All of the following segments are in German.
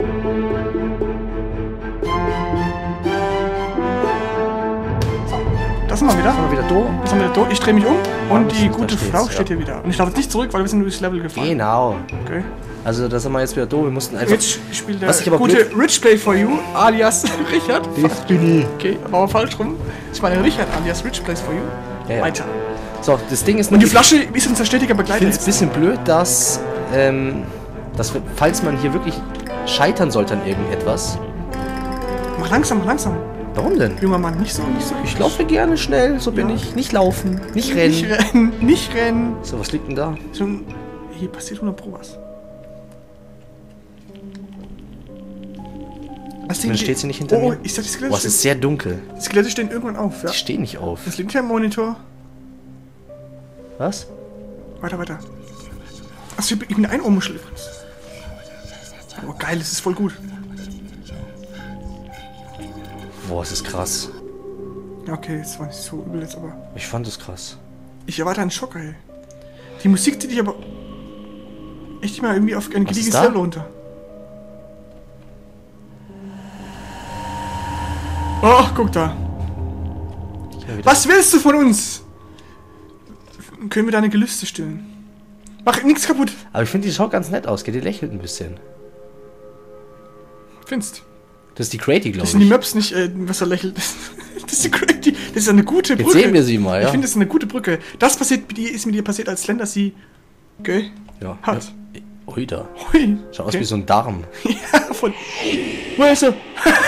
Da sind wir wieder. Sind wir wieder da? Da sind wir wieder da. Ich drehe mich um und die gute steht's, Frau steht hier wieder. Und ich laufe jetzt nicht zurück, weil wir sind durchs Level gefahren. Genau. Okay. Also da sind wir jetzt wieder da. Wir mussten einfach... Jetzt spielt der Was ich aber gute Rich Play for You, alias Richard. Das bin ich. Okay, aber falsch rum. Ich meine Richard, alias Rich Plays for You. Ja, ja. Weiter. So, das Ding ist... Und die Flasche ist unser stetiger Ich Begleiter. finde es ein bisschen blöd, dass falls man hier wirklich scheitern sollte an irgendetwas... Mach langsam, mach langsam. Warum denn? Junger Mann, nicht so. Ich laufe gerne schnell, so bin Ja. ich. Nicht laufen, nicht rennen. Nicht rennen, nicht rennen. So, was liegt denn da? Schon, hier passiert 100 Pro was. Dann steht sie nicht hinter mir. Oh, ich sag, die Skelette Boah, es ist sehr dunkel. Die Skelette stehen irgendwann auf, ja. Die stehen nicht auf. Das liegt hier im Monitor. Was? Weiter, weiter. Achso, ich bin ein Ohrmuschel übrigens. Oh, geil, das ist voll gut. Boah, es ist krass. Ja, okay, das war nicht so übel jetzt, aber... Ich fand es krass. Ich erwarte einen Schocker, ey. Die Musik zieht dich aber... echt mal irgendwie auf ein gediegenes da? Level runter. Oh, guck da. Was willst du von uns? Können wir deine Gelüste stillen? Mach nichts kaputt. Aber ich finde, die schaut ganz nett aus. Die lächelt ein bisschen. Findest. Das ist die Crazy, glaube Das ich. sind die Möps nicht, was er lächelt. Das ist die Crazy. Das ist eine gute Brücke. Jetzt sehen wir sie mal, ja. Ich finde, das ist eine gute Brücke. Das ist mit ihr passiert, als Slender sie... Okay. Ja. Hat. Ja. Ui, da. Hui. Schaut aus wie so ein Darm. Ja, von... Wo ist er?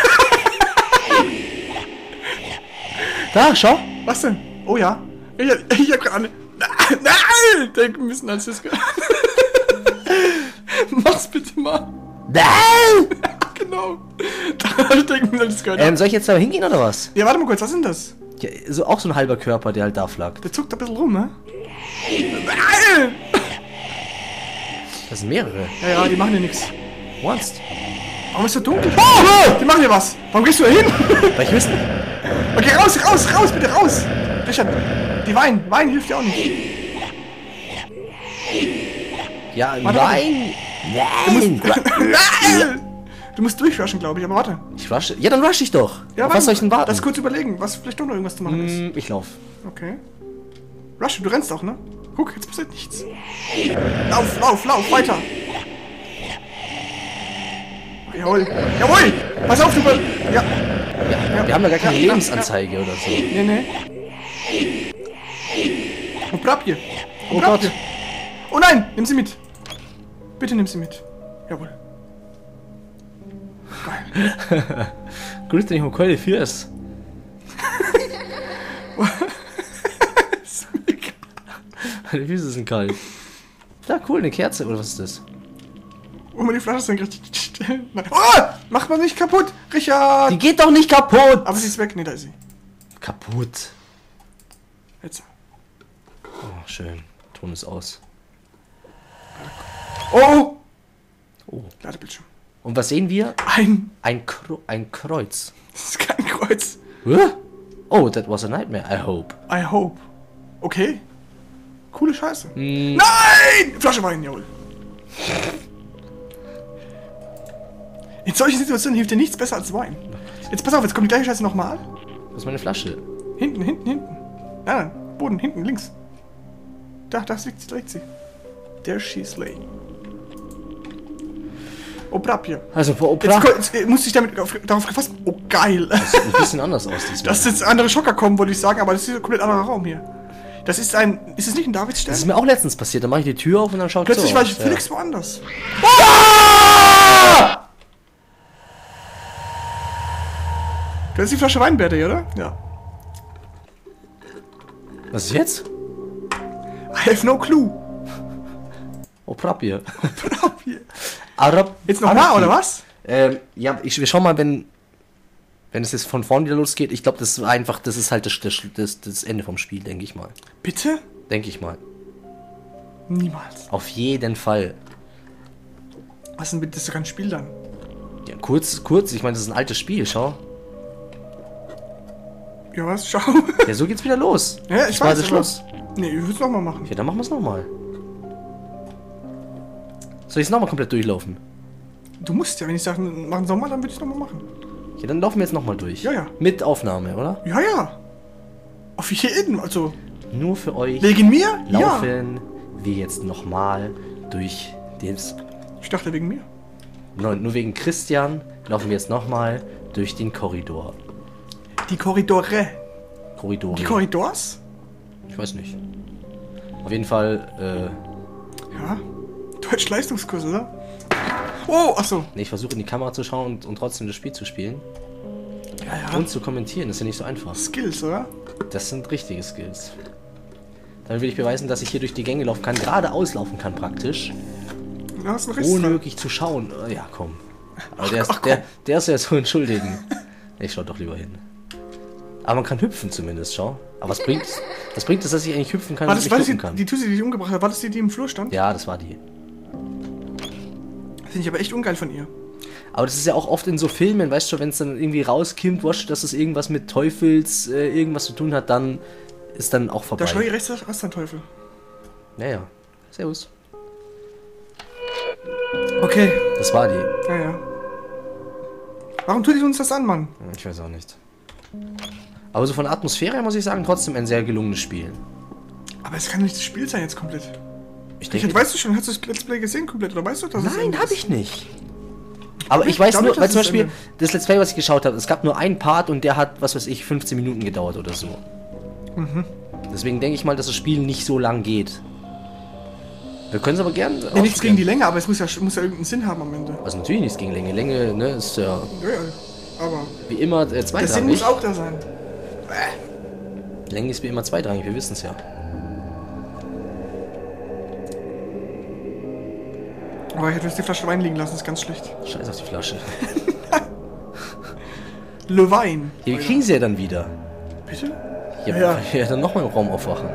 Da, schau. Was denn? Oh ja. Ich hab gerade... Nein! Denken müssen, als das... Mach's bitte mal. Nein! Genau. Da denken müssen, als das gehört. Soll ich jetzt da hingehen oder was? Ja, warte mal kurz, was ist denn das? Ja, so, auch so ein halber Körper, der halt da flackt. Der zuckt ein bisschen rum, ne? Nein! Das sind mehrere. Ja, die machen ja nichts. Once. Warum ist so dunkel? Oh! Die machen ja was. Warum gehst du da hin? Weil ich wüsste... Okay, raus, bitte raus! Richard, die Wein hilft dir auch nicht. Ja, Warte, nein! Nein! Nein! Du musst durchrushen, glaube ich, aber warte. Ich rushe. Ja, dann rush ich doch. Ja, Auf was soll ich denn warten? Lass kurz überlegen, was vielleicht doch noch irgendwas zu machen ist. Ich lauf. Okay. Rush, du rennst auch, ne? Guck, jetzt passiert nichts. Lauf, weiter. Jawohl. Pass auf, du... Ja. Ja, wir haben da gar keine Lebensanzeige oder so. Nee. Und Papier. Oh Gott. Oh nein, nimm sie mit. Bitte nimm sie mit. Jawohl. Geil. Grüß dich, Keule Fürs. Meine Füße sind kalt. Ja, cool, eine Kerze. Oder was ist das? Oh, mal die Flasche ist dann richtig still. Nein. Oh, mach mal nicht kaputt, Richard. Die geht doch nicht kaputt! Aber sie ist weg. Nee, da ist sie. Kaputt. Jetzt. Oh, schön. Ton ist aus. Oh! Oh. Ladebildschirm. Und was sehen wir? Ein... Ein Kreuz. Das ist kein Kreuz. Huh? Oh, that was a nightmare, I hope. I hope. Okay. Coole Scheiße. Hm. Nein! Flasche Wein, jawohl. In solchen Situationen hilft dir nichts besser als Wein. Jetzt pass auf, jetzt kommt die gleiche Scheiße nochmal. Was ist meine Flasche? Hinten. Nein, Boden, hinten, links. Da liegt sie. There she's laying. Oh, Papier. Also, Jetzt musste ich darauf gefasst. Oh, geil. Das sieht ein bisschen anders aus diesmal. Dass jetzt andere Schocker kommen, wollte ich sagen, aber das ist ein komplett anderer Raum hier. Das ist ein... Ist es nicht ein Davidstern? Das ist mir auch letztens passiert. Da mache ich die Tür auf und dann schaut Plötzlich so war aus. ich völlig woanders. Ah! Du hast die Flasche Weinbärte, oder? Ja. Was ist jetzt? I have no clue. Oh, Papier. Papier. Arab. Jetzt nochmal, oder was? Ja, wir schauen mal, wenn es jetzt von vorne wieder losgeht. Ich glaube, das ist halt das Ende vom Spiel, denke ich mal. Bitte? Denke ich mal. Niemals. Auf jeden Fall. Was denn bitte? Das ist doch kein Spiel dann. Ja, kurz, ich meine, das ist ein altes Spiel, schau. Ja, was? Schau. Ja, so geht's wieder los. Ja, ich das war weiß. der Schluss. Nee, ich will es nochmal machen. Ja, dann machen wir es nochmal. Soll ich es nochmal komplett durchlaufen? Du musst ja, wenn ich sage, machen Sommer, dann würde ich es nochmal machen. Ja, dann laufen wir jetzt nochmal durch. Ja, ja. Mit Aufnahme, oder? Ja, ja. Auf jeden, also. Nur für euch Wegen mir? laufen wir jetzt nochmal durch das... Ich dachte wegen mir. Nur wegen Christian laufen wir jetzt nochmal durch den Korridor. Die Korridore. Korridore. Die Korridors? Ich weiß nicht. Auf jeden Fall, Ja. Deutsch-Leistungskurs, oder? Oh, achso. nee, ich versuche in die Kamera zu schauen und trotzdem das Spiel zu spielen. Ja, ja. Und zu kommentieren, das ist ja nicht so einfach. Skills, oder? Das sind richtige Skills. Dann will ich beweisen, dass ich hier durch die Gänge laufen kann, geradeaus laufen kann praktisch. Du hast einen Riss Ohne dran. wirklich zu schauen. Ja, komm. Aber Ach, der ist ja zu entschuldigen. Ich schau doch lieber hin. Aber man kann hüpfen zumindest, schau. Aber was bringt es, dass ich eigentlich hüpfen kann War und das, nicht war das hüpfen die, kann? die Tussi, die dich umgebracht hat? War das die, die im Flur stand? Ja, das war die. Finde ich aber echt ungeil von ihr. Aber das ist ja auch oft in so Filmen, weißt du, wenn es dann irgendwie rauskommt, weißt du, dass es irgendwas mit Teufels irgendwas zu tun hat, dann ist dann auch vorbei. Da schau ich rechts, hast du einen Teufel. Ja. Servus. Okay. Das war die. Ja, ja. Warum tut ihr uns das an, Mann? Ich weiß auch nicht. Aber so von der Atmosphäre her muss ich sagen, trotzdem ein sehr gelungenes Spiel. Aber es kann nicht das Spiel sein jetzt komplett. Ich Richard, weißt du schon, hast du das Let's Play gesehen komplett? Oder weißt du, dass es Nein, Ende habe ist? ich nicht. Aber ich Ich weiß glaube nur, nicht, weil dass zum es Beispiel Ende- das Let's Play, was ich geschaut habe, es gab nur einen Part und der hat, was weiß ich, 15 Minuten gedauert oder so. Deswegen denke ich mal, dass das Spiel nicht so lang geht. Wir können es aber gerne. Ja, nichts gegen die Länge, aber es muss ja irgendeinen Sinn haben am Ende. Also natürlich nichts gegen Länge. Länge, ne, ist ja Ja, ja. Aber wie immer der Sinn zweitrangig. muss auch da sein. Länge ist wie immer zweitrangig, wir wissen es ja. Aber ich hätte jetzt die Flasche Wein liegen lassen, das ist ganz schlecht. Scheiß auf die Flasche. Le Wein. Ja, wir kriegen sie ja dann wieder. Bitte? Ja, Ja. weil wir dann nochmal im Raum aufwachen.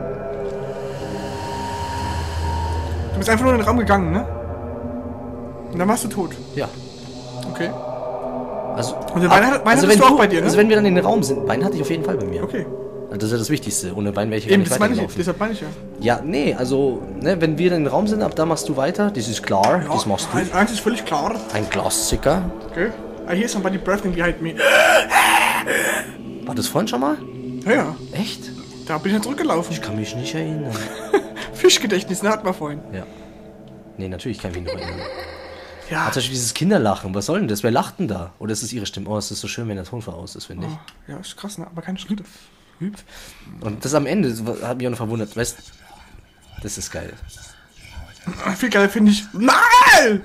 Du bist einfach nur in den Raum gegangen, ne? Und dann warst du tot. Ja. Okay. Also, Und den Wein hattest wenn du auch bei dir, ne? Also wenn wir dann in den Raum sind, Wein hatte ich auf jeden Fall bei mir. Okay. Also das ist ja das Wichtigste. Ohne Wein wäre ich gar Eben, nicht das meine ich, weitergelaufen. deshalb meine ich ja. Ja, nee, also, ne, wenn wir dann in den Raum sind, ab da machst du weiter. Das ist klar, das machst du. Eins ist völlig klar. Ein Klassiker. Okay. I hear somebody breathing behind me. War das vorhin schon mal? Ja, ja. Echt? Da bin ich ja zurückgelaufen. Ich kann mich nicht erinnern. Fischgedächtnis, ne, hatten wir vorhin. Ja. Nee, natürlich kann ich mich noch erinnern. Ja. Zum Beispiel dieses Kinderlachen, was soll denn das? Wer lacht denn da? Oder ist es ihre Stimme? Oh, es ist so schön, wenn der Tonfall aus ist, finde ich. Ja, ist krass, ne? Aber keine Schritte. Und das am Ende hat mich auch noch verwundert. Weißt das ist geil. Viel geiler finde ich. Nein!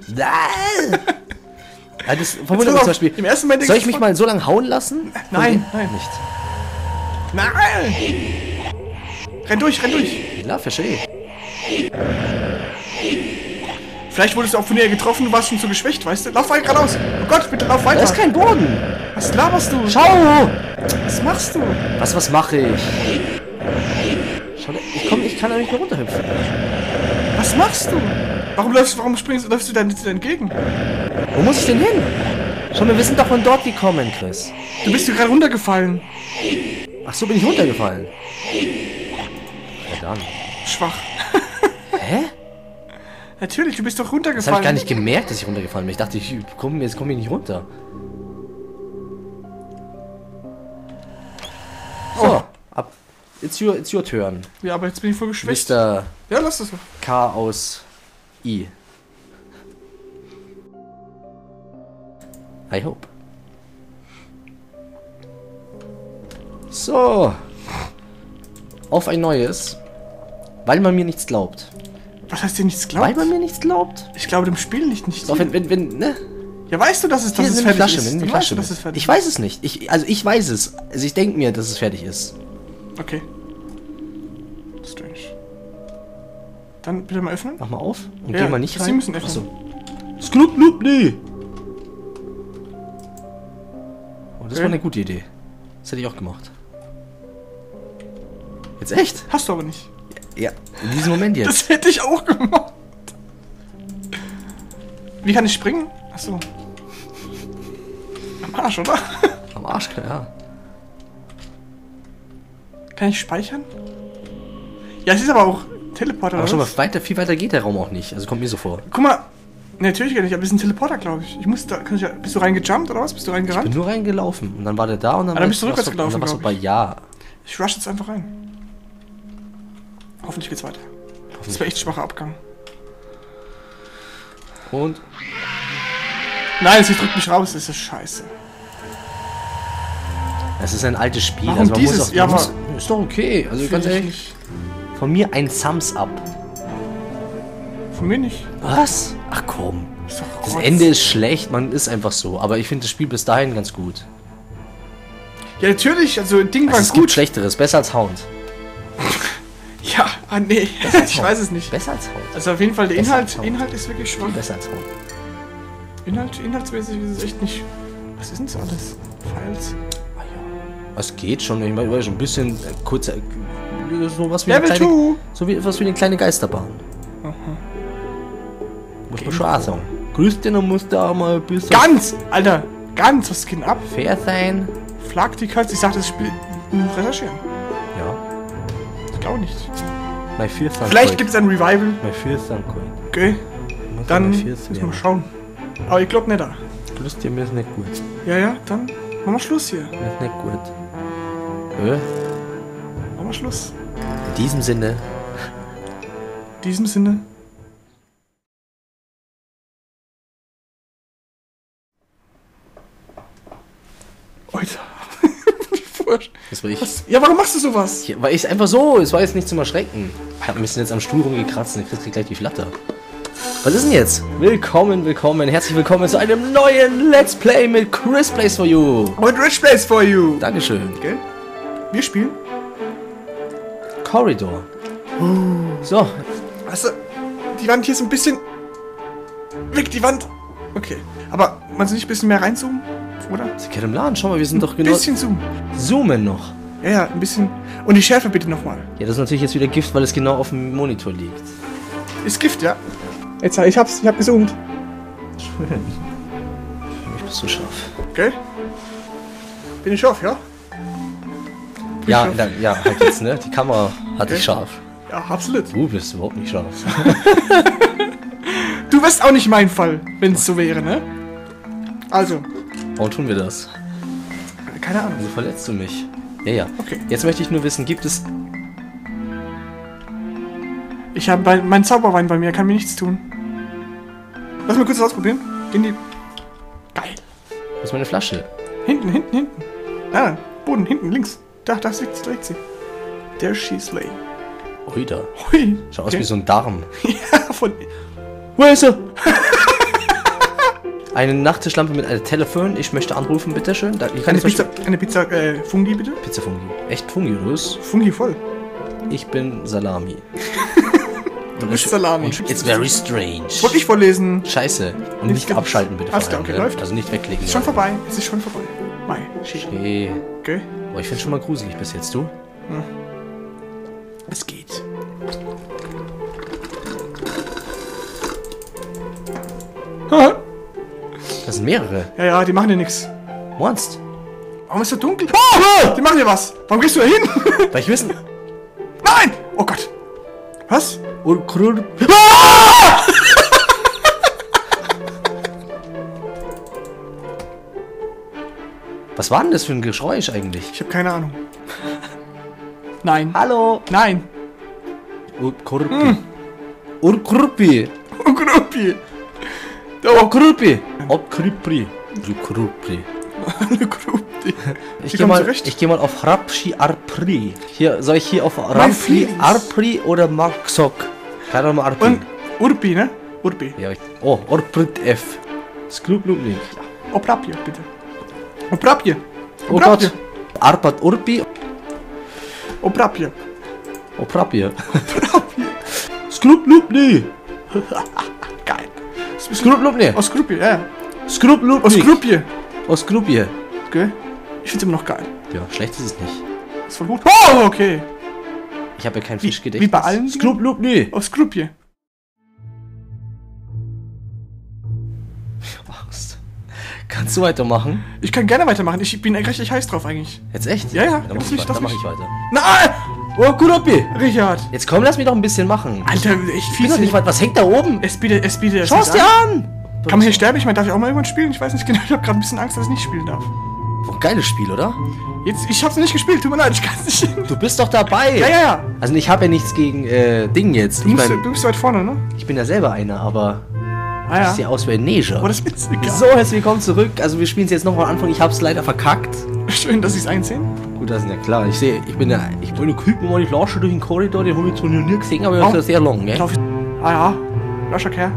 Ja, das verwundert mich zum Beispiel. Im ersten Moment Soll ich mich mal so lange hauen lassen? Nein, nein. Nicht. Nein! Renn durch, renn durch! Ja, verstehe. Vielleicht wurdest du auch von ihr getroffen, du warst schon zu geschwächt, weißt du? Lauf weiter geradeaus! Oh Gott, bitte lauf weiter! Da ist kein Boden. Was laberst du? Schau! Was machst du? Was mache ich? Schau, ich kann da nicht mehr runterhüpfen. Was machst du? Warum läufst du da nicht entgegen? Wo muss ich denn hin? Schau, wir sind doch von dort gekommen, Chris. Du bist hier gerade runtergefallen. Ach so, bin ich runtergefallen. Ja dann. Schwach. Hä? Natürlich, du bist doch Das habe runtergefallen. ich gar nicht gemerkt, dass ich runtergefallen bin. Ich dachte, jetzt komme ich nicht runter. So, Oh. ab. It's your turn. Ja, aber jetzt bin ich voll geschwächt. Mr. Ja, lass das so. K aus I. I hope. So. Auf ein neues. Weil man mir nichts glaubt. Was heißt dir nichts Weil glaubt? man mir nichts glaubt? Ich glaube dem Spiel nicht. Doch, wenn, ne? Ja, weißt du, dass es Hier fertig sind die Flasche, ist? nimm die Du Flasche weißt, dass mit. es fertig Ich weiß es nicht. Ich weiß es. Also ich denke mir, dass es fertig ist. ist. Okay. Strange. Dann bitte mal öffnen. Mach mal auf und Ja, geh mal nicht Sie rein. müssen öffnen. Achso. Sklup, nee. Oh, das Okay. war eine gute Idee. Das hätte ich auch gemacht. Jetzt echt? Hast du aber nicht. Ja. In diesem Moment jetzt. Das hätte ich auch gemacht. Wie kann ich springen? Achso. Am Arsch, oder? Am Arsch, ja. Kann ich speichern? Ja, es ist aber auch Teleporter. Aber oder schon was? mal viel weiter geht der Raum auch nicht. Also kommt mir so vor. Guck mal. Nee, natürlich gar nicht, aber wir sind Teleporter, glaube ich. Bist du reingejumpt oder was? Bist du Ich reingerannt? bin nur reingelaufen und dann war der da und dann, dann bist du rückwärts warst gelaufen, und dann warst du glaub bei Ja. Ich rush jetzt einfach rein. Hoffentlich geht's weiter. Das war echt schwacher Abgang. Und Nein, sie drückt mich raus, das ist scheiße. es ist ein altes Spiel. Warum also man dieses? muss auch, Ja, man aber- muss, ist doch okay. Also ganz Find ich ehrlich, nicht. von mir ein Thumbs up. Von mir nicht. Was? Ach komm. Ist doch Das Rotz. Ende ist schlecht, man ist einfach so. Aber ich finde das Spiel bis dahin ganz gut. Ja, natürlich, also Ding war Also es gibt gut. Schlechteres, besser als Hound. Ja, nee, ich weiß es nicht. Besser als Hound. Also auf jeden Fall, der Besser Inhalt, als Sound. Inhalt ist wirklich schwach. Besser als Hound. Inhaltsmäßig ist es echt nicht... Was ist denn das alles? Files? Ah ja. Es geht schon, ich meine, so ein bisschen kurz, so was wie Level 2! so wie was wie eine kleine Geisterbahn. Aha. Muss man schon auch sagen. Grüß dich, dann musst du auch mal ein bisschen Ganz! Alter, ganz, was geht denn ab? fair sein. Flag die Katze, ich sag das Spiel... Recherchieren. Ja. Ich glaube nicht. My fears are Vielleicht gibt es ein Revival. My fears are cool. Okay, dann My müssen fears wir wäre. mal schauen. Aber ich glaube nicht da. Grüß dich, mir ist nicht gut. Ja, dann machen wir Schluss hier. Mir ist nicht gut. Machen wir Schluss. In diesem Sinne. In diesem Sinne. Alter. Das war ich. Was? Ja, warum machst du sowas? Hier, weil ich einfach so, es war jetzt nicht zum Erschrecken. Ich habe ein bisschen jetzt am Stuhl rumgekratzt und ich krieg gleich die Flatter. Was ist denn jetzt? Willkommen, herzlich willkommen zu einem neuen Let's Play mit Chris Plays for You. Und Rich Plays for you. Dankeschön. Okay. Wir spielen. Corridor. So, Weißt du, die Wand hier ist ein bisschen... Weg, die Wand. Okay. Aber man soll nicht ein bisschen mehr reinzoomen? Oder? Sie kennen im Laden, schau mal, wir sind doch Ein genau... bisschen zoomen. Zoomen noch. Ja, ein bisschen. Und die Schärfe bitte nochmal. Ja, das ist natürlich jetzt wieder Gift, weil es genau auf dem Monitor liegt. Ist Gift, ja? Jetzt, ich hab gezoomt. Schön. Für mich bist du scharf. Okay? Bin ich scharf, ja? Ja, scharf. ja, halt jetzt, ne? Die Kamera hat dich scharf. Ja, absolut. Du bist überhaupt nicht scharf. Du wärst auch nicht mein Fall, wenn es so wäre, ne? Also, Warum tun wir das? keine Ahnung. Wieso verletzt du mich? Ja. Okay. Jetzt möchte ich nur wissen, gibt es... Ich habe mein Zauberwein bei mir, kann mir nichts tun. Lass mal kurz das ausprobieren. In die... Geil. Wo ist meine Flasche? Hinten. Ah, Boden, hinten, links. Da liegt sie. There she's lay. Ui, da. Hui. Schaut aus wie so ein Darm. Ja, von... Wo ist er? Eine Nachttischlampe mit einem Telefon. Ich möchte anrufen, bitteschön. Da, Eine Pizza, Fungi bitte? Pizza Fungi. Echt Fungi, oder was? Fungi voll. Ich bin Salami. Du bist Salami. It's very strange. Wollte ich vorlesen. Scheiße. Und nicht abschalten, bitte. Alles vor klar, allem, okay, ne? läuft. Also nicht wegklicken. Ist schon vorbei. Es ist schon vorbei. Mai. Okay. Okay. Boah, ich finde schon mal gruselig bis jetzt, du. Es geht. Ha. Das sind mehrere. Ja, die machen dir nichts. Monst. Warum ist so dunkel? Oh, die machen dir was. Warum gehst du da hin? Weil ich wissen. Nein! Oh Gott. Was? Was war denn das für ein Geräusch eigentlich? Ich habe keine Ahnung. Nein. Hallo. Nein. Urkurpi. Urkurpi. Oh, Gruppi. Urkurpi. Urkurpi. Urkurpi. Gruppi. Ich Wie gehe kommst du mal, recht? geh mal auf Rapshi Arpri. Hier, soll ich hier auf Rapshi Feelings. Arpri oder Maxok? Keine Ahnung, Arpri. Und Urbi, ne? Urbi. Ja, oh, Orprit F. Sklublubli. Oprapje, bitte. Oprapje. Oh Gott. Arpat Urbi. Oprapje. Oprapje. Sklublubli. Geil. Sklublubli. Aus Gruppi, ja. Sklublubli. Aus Gruppi. Aus Gruppi. Okay. Ich find's immer noch geil. Ja, schlecht ist es nicht. Ist voll gut. Oh, okay. Ich habe ja kein Wie Fischgedächtnis. bei allen? Sklublubli. Aus Gruppi. Kannst du weitermachen? Ich kann gerne weitermachen. Ich bin richtig heiß drauf eigentlich. Jetzt echt? Ja, ja. Dann mach Lass ich, mich, weiter. lass Dann mach mich. ich weiter. Nein! Oh, Kuropi! Richard! Jetzt komm, lass mich doch ein bisschen machen. Alter, echt Ich viel weiß doch nicht, was hängt da oben? Es bietet das Schau's nicht dir an! Kann man hier sterben? Ich meine, darf ich auch mal irgendwann spielen? Ich weiß nicht genau. Ich habe gerade ein bisschen Angst, dass ich nicht spielen darf. Oh, geiles Spiel, oder? Jetzt, ich hab's nicht gespielt, tut mir leid, ich kann's nicht. Du bist doch dabei! Ja. Also ich habe ja nichts gegen Ding jetzt. Du bist weit vorne, ne? Ich bin ja selber einer, aber Ah ja. ich sehe aus wie ein Neger. Oh, das ist egal. So, herzlich willkommen zurück. Also wir spielen es jetzt nochmal am Anfang. Ich habe es leider verkackt. Schön, dass ich's einsehen. Gut, das ist ja klar. Ich wollte küken mal die Flasche durch den Korridor, den habe ich zwar noch nie gesehen, aber das ist ja sehr lang, gell? Ah ja, Lascher Kerl.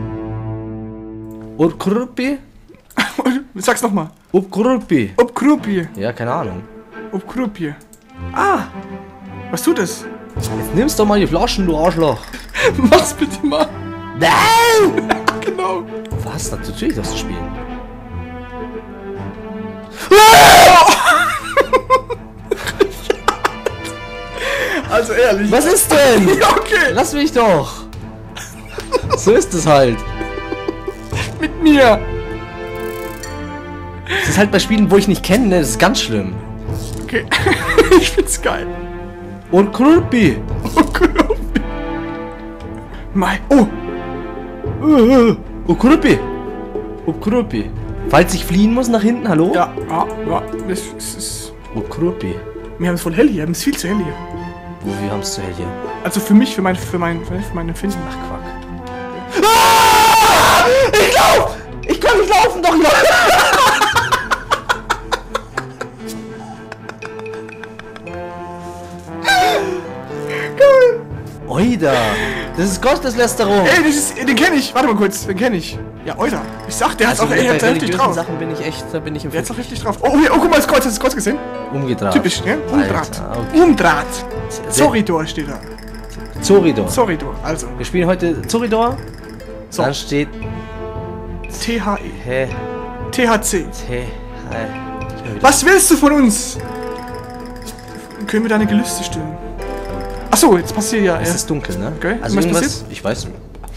Und Kruppi? Sag's nochmal. Ob Kruppi? Ob Kruppi. Ja, keine Ahnung. Ob Kruppi. Ah! Was tut es? Jetzt nimmst doch mal die Flaschen, du Arschloch. Mach's bitte mal. Nein! Genau. Was? Natürlich darfst du spielen. Also ehrlich. Was ist denn? Ja, okay. Lass mich doch. So ist es halt. Mit mir. Das ist halt bei Spielen, wo ich nicht kenne, ne? Das ist ganz schlimm. Okay. Ich find's geil. Und Kruppi. Oh, Kruppi. Mai. Oh. Oh, Kruppi. Oh, Kruppi. Falls ich fliehen muss nach hinten, hallo? Ja. Das ist... Oh, Kruppi. Wir haben es voll hell hier. Wir haben es viel zu hell hier. Wo, wir haben es zu hell hier. Also für mich, für mein Empfinden. Ach, Quack. Ah! Ich lauf! Ich kann nicht laufen, doch noch! Oida! Das ist Gotteslästerung! Ey, den kenne ich. Warte mal kurz, den kenne ich. Ja, Oida. Ich sag, der hat's auch bei heftig religiösen drauf. Sachen bin ich echt, da bin ich im Der hat's auch heftig drauf. Oh, guck mal, das Kreuz. Hast du das Kreuz gesehen? Umgedraht. Typisch, ne? Umdraht. Alter, okay. Umdraht. Zoridor steht da. Zoridor. Zoridor, also. Wir spielen heute Zoridor. So. Dann steht THE. Hä? THC. Hä? Was willst du von uns? Können wir deine Gelüste stillen? Achso, jetzt passiert ja. Es ist dunkel, ne? Okay. Also Was irgendwas, passiert? ich weiß nicht.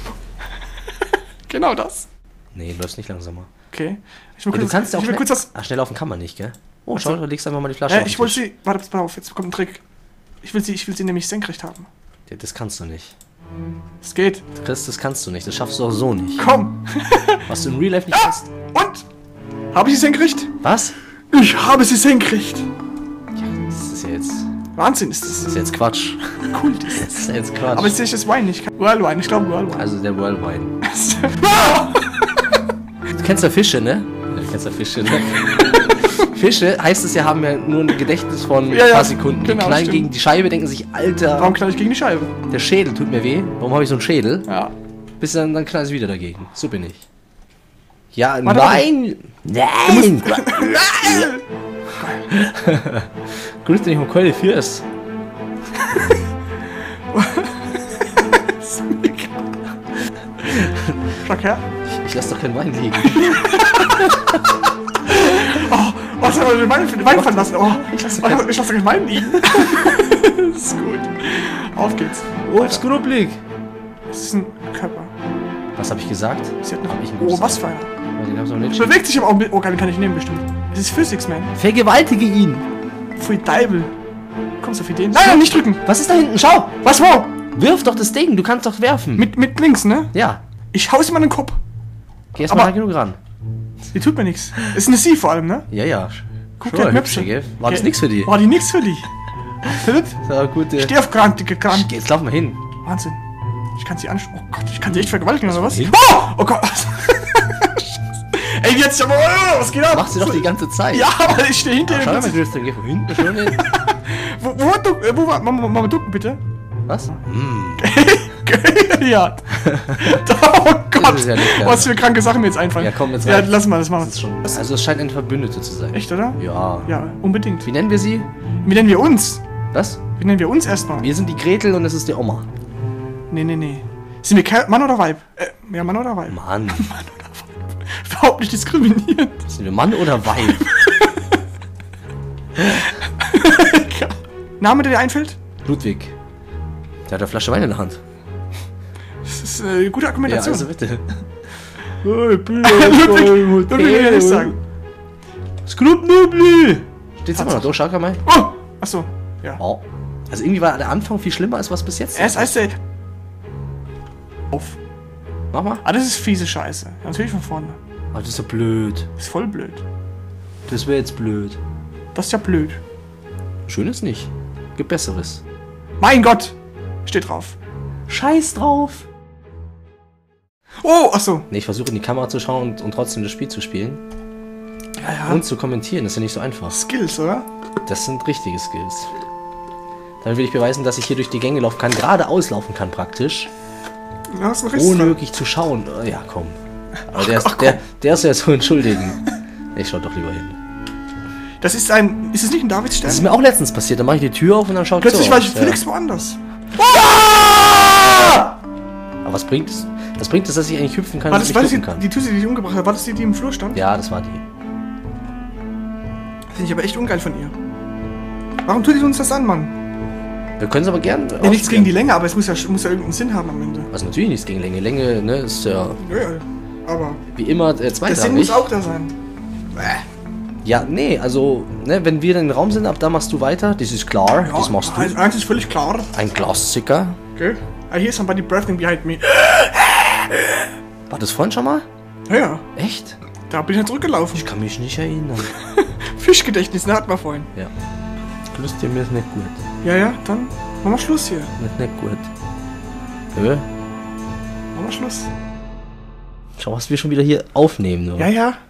Genau das. Nee, du läufst nicht langsamer. Okay. Ich Ja, du kannst ja auch ich will kurz das. schnell laufen kann man nicht, gell? Oh, schau, du legst einfach mal die Flasche auf Ich den wollte Tisch. sie. Warte, pass auf, jetzt kommt ein Trick. Ich will sie nämlich senkrecht haben. Ja, das kannst du nicht. Es geht. Chris, das kannst du nicht. Das schaffst du auch so nicht. Komm. Was du im Real Life nicht Ja, kannst. und? Habe ich sie senkrecht? Was? Ich habe sie senkrecht. Das ist ja jetzt. Wahnsinn ist Das das. ist ja jetzt Quatsch. Cool ist Das ist ja jetzt Quatsch. Aber jetzt sehe ich das Wein nicht. Whirlwine, ich glaube Whirlwine. Also der Whirlwine. Ah! Du kennst ja Fische, ne? Ja, du kennst ja Fische, ne? Fische, heißt es ja, haben ja nur ein Gedächtnis von ein paar Sekunden. Die genau, knallen stimmt. gegen die Scheibe, denken sich, Alter, Warum knall ich gegen die Scheibe? der Schädel tut mir weh. Warum habe ich so einen Schädel? Ja. Bis dann knallt es wieder dagegen. So bin ich. Ja, Warte, nein! Nein! Nein! Grüß dich mal Keule fürs. Schau her. Ich lass doch keinen Wein liegen. Oh, was haben wir den Wein fallen lassen? Oh, ich lasse den Wein liegen. Das ist gut. Auf geht's. Ups, grupplig. Das ist ein Körper. Was habe ich gesagt? Sie hat noch. Hab ich einen Oh, guten was für einer. Den hab's noch nicht. Bewegt sich aber auch. Oh, den kann ich nehmen bestimmt. Das ist Physics, man. Vergewaltige ihn! Pfui Deibel. Kommst du auf Ideen? Nein, nicht drücken. Was ist da hinten? Schau! Was, wo? Wirf doch das Ding, du kannst doch werfen. Mit links, ne? Ja. Ich hau's immer in den Kopf. Geh erst mal Aber- nah genug ran. Die tut mir nichts. Ist eine Sie vor allem, ne? Ja, ja. Guck, Schon der mal Möpse. hübsche, gell? War das Okay. nix für die? War die nix für dich? Philipp, So, gut. steh auf Kran, dicke Kran. Jetzt lauf mal hin. Wahnsinn. Ich kann sie anschauen. Oh Gott, ich kann sie echt vergewaltigen, oder was? hin? Oh Gott. Ey, jetzt aber. Oh, was geht ab? Machst du doch die ganze Zeit. Ja, aber ich stehe hinter Schau dir. mal, Christian, geh von hinten schon hin. Wo war. Mama, ducken bitte. Was? Ja. Oh Gott. Das ist ja nicht geil. Was für kranke Sachen mir jetzt einfallen. Ja, komm, jetzt Ja, reicht's. lass mal, das machen Das ist wir. schon. Also, es scheint eine Verbündete zu sein. Echt, oder? Ja. Ja, unbedingt. Wie nennen wir sie? Wie nennen wir uns? Was? Wie nennen wir uns erstmal? Wir sind die Gretel und es ist die Oma. Nee. Sind wir Mann oder Weib? Ja, Mann oder Weib? Mann. Überhaupt nicht diskriminierend. Sind wir Mann oder Weib? Name, der dir einfällt? Ludwig. Der hat eine Flasche Wein in der Hand. Das ist eine gute Ja, Argumentation. also bitte. Ludwig will ich sagen. Skrupnubli! Steht's immer noch da? Schau mal. Oh! Achso. Ja. Oh. Also irgendwie war der Anfang viel schlimmer, als was bis jetzt Erst heißt er... Auf. Mach mal. Ah, das ist fiese Scheiße. Ja, natürlich von vorne. Ah, das ist ja blöd. Das ist voll blöd. Das wäre jetzt blöd. Das ist ja blöd. Schön ist nicht. Gibt Besseres. Mein Gott! Steht drauf. Scheiß drauf! Oh, achso. Ne, ich versuche in die Kamera zu schauen und trotzdem das Spiel zu spielen. Ja, ja. Und zu kommentieren, das ist ja nicht so einfach. Skills, oder? Das sind richtige Skills. Dann will ich beweisen, dass ich hier durch die Gänge laufen kann, geradeaus laufen kann praktisch. Da hast du einen Riss Ohne dran. wirklich zu schauen. Ja, komm. Aber der ist ja zu entschuldigen. Ich schau doch lieber hin. Das ist ein... Ist es nicht ein Davidstern? Das ist mir auch letztens passiert. Dann mache ich die Tür auf und dann schaut Plötzlich so war aus. ich Felix woanders. Aber was bringt es? Was bringt es, dass ich eigentlich hüpfen kann War und das, mich war das ducken die, kann? die Tüte, die dich umgebracht hat? War das die, die im Flur stand? Ja, das war die. Finde ich aber echt ungeil von ihr. Warum tut ihr uns das an, Mann? Wir können es aber gern. Ja, nichts gegen die Länge, aber es muss ja irgendeinen Sinn haben am Ende. Also natürlich nichts gegen Länge. Länge, ne, ist ja Ja, aber... wie immer Der Sinn zweitrangig. muss auch da sein. Ja, nee, also, ne, wenn wir in den Raum sind, ab da machst du weiter. Das ist klar, das machst du. Eins ist völlig klar. Ein Klassiker. Okay. I hear somebody breathing behind me. War das vorhin schon mal? Ja, ja. Echt? Da bin ich ja zurückgelaufen. Ich kann mich nicht erinnern. Fischgedächtnis, ne, hatten wir vorhin. Ja. Lust dir mir ist nicht gut. Ja, ja, dann machen wir Schluss hier. Nicht gut. Machen wir Schluss. Schau, was wir schon wieder hier aufnehmen, nur. Ja, ja.